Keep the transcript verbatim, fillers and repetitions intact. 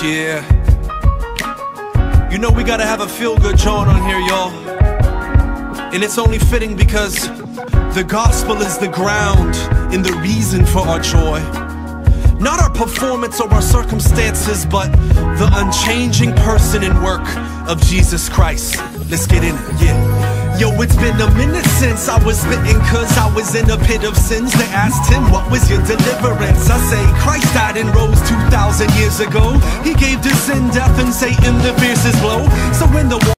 Yeah. You know we gotta have a feel-good joint on here, y'all. And it's only fitting because the gospel is the ground and the reason for our joy. Not our performance or our circumstances, but the unchanging person and work of Jesus Christ. Let's get in it, yeah. Yo, it's been a minute since I was spitting, cause I was in a pit of sins. They asked him, what was your deliverance? I say, Christ died and rose two thousand years ago. He gave to sin, death, and Satan the fiercest blow. So when the